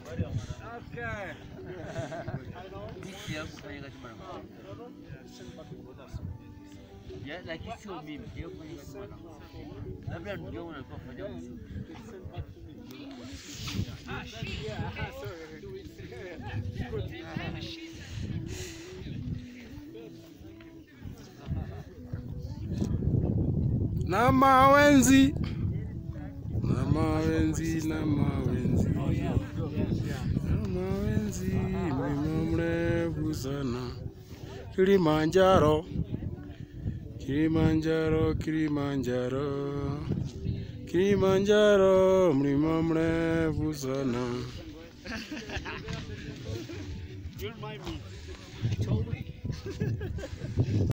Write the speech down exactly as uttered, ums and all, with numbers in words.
Okay. Jinsi ya kufanya kazi mara moja. Ya lakini sio mimi, ndio kufanya kazi mara moja. Labda ndio unakuwa kufanya mzuri. Ah, shit. Yeah, sorry. Na mawenzi, na mawenzi, na mawenzi, na mawenzi, mlima mrefu sana. Kilimanjaro, Kilimanjaro, Kilimanjaro, Kilimanjaro, mlima mrefu sana. You remind me. Totally.